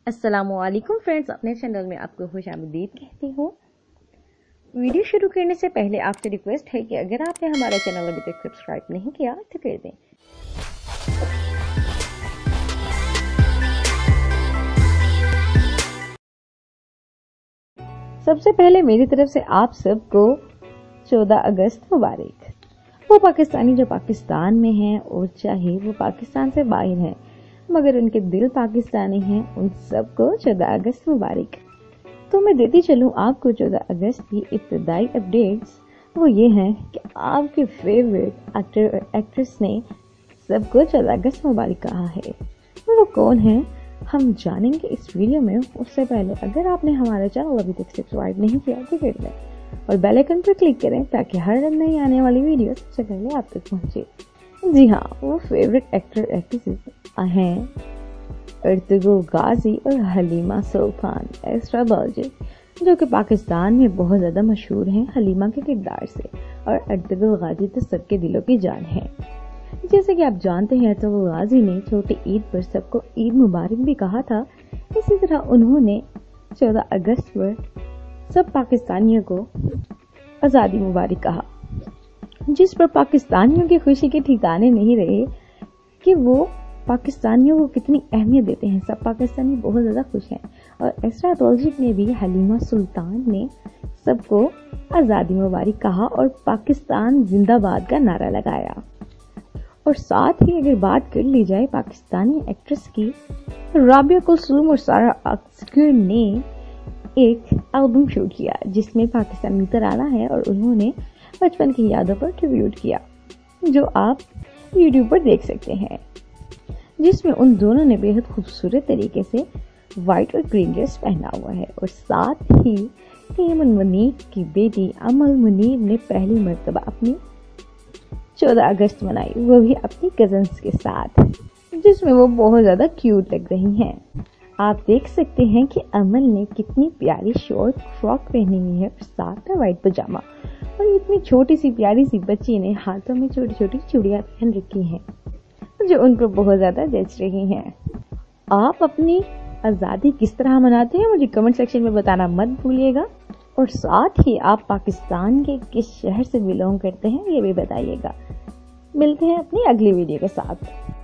अस्सलामुअलैकुम फ्रेंड्स, अपने चैनल में आपको खुशामदीद कहती हूँ। वीडियो शुरू करने से पहले आपसे रिक्वेस्ट है कि अगर आपने हमारा चैनल अभी तक सब्सक्राइब नहीं किया तो कर दें। सबसे पहले मेरी तरफ से आप सबको 14 अगस्त मुबारक। वो पाकिस्तानी जो पाकिस्तान में हैं और चाहे वो पाकिस्तान से बाहर हैं मगर उनके दिल पाकिस्तानी हैं, उन सबको 14 अगस्त मुबारक। तो मैं देती चलूँ आपको 14 अगस्त की इब्तदाई अपडेट्स। वो ये हैं कि आपके फेवरेट एक्टर और एक्ट्रेस ने सबको 14 अगस्त मुबारक कहा है। वो कौन है हम जानेंगे इस वीडियो में। उससे पहले अगर आपने हमारा चैनल अभी तक सब्सक्राइब नहीं किया तो कर लें और बेल आइकन पर क्लिक करें ताकि हर नई आने वाली वीडियो सबसे पहले आप तक पहुंचे। जी हाँ, वो फेवरेट एक्टर एक्ट्रेसेस हैं अर्तुगरुल गाजी और हलीमा सुल्तान एस्ट्राबाजी, जो कि पाकिस्तान में बहुत ज़्यादा मशहूर हैं हलीमा के किरदार से, और अर्तुगरुल गाजी तो सबके दिलों की जान है। जैसे कि आप जानते हैं अर्तुगरुल गाजी ने छोटी ईद पर सबको ईद मुबारक भी कहा था। इसी तरह उन्होंने 14 अगस्त पर सब पाकिस्तानियों को आज़ादी मुबारक कहा, जिस पर पाकिस्तानियों की खुशी के ठिकाने नहीं रहे कि वो पाकिस्तानियों को कितनी अहमियत देते हैं। सब पाकिस्तानी बहुत ज़्यादा खुश हैं। और एस्ट्राबाजी ने भी हलीमा सुल्तान ने सबको आज़ादी मुबारक कहा और पाकिस्तान जिंदाबाद का नारा लगाया। और साथ ही अगर बात कर ली जाए पाकिस्तानी एक्ट्रेस की, राबिया कुलसूम और सारा अख्तर ने एक एल्बम शूट किया जिसमें पाकिस्तानी तराना है और उन्होंने बचपन की यादों पर ट्रिब्यूट किया, जो आप यूट्यूब पर देख सकते हैं, जिसमें उन दोनों ने बेहद खूबसूरत तरीके से वाइट और ग्रीन ड्रेस पहना हुआ है। और साथ ही एमन मुनीर की बेटी अमल मुनीर ने पहली मर्तबा अपनी 14 अगस्त मनाई, वो भी अपनी कजन्स के साथ, जिसमें वो बहुत ज़्यादा क्यूट लग रही हैं। आप देख सकते हैं कि अमल ने कितनी प्यारी शॉर्ट फ्रॉक पहनी हुई है और साथ में वाइट पजामा, और इतनी छोटी सी प्यारी सी बच्ची ने हाथों में छोटी छोटी चूड़ियाँ पहन रखी हैं जो उनको बहुत ज़्यादा जच रही हैं। आप अपनी आज़ादी किस तरह मनाते हैं मुझे कमेंट सेक्शन में बताना मत भूलिएगा, और साथ ही आप पाकिस्तान के किस शहर से बिलोंग करते हैं ये भी बताइएगा। मिलते हैं अपनी अगली वीडियो के साथ।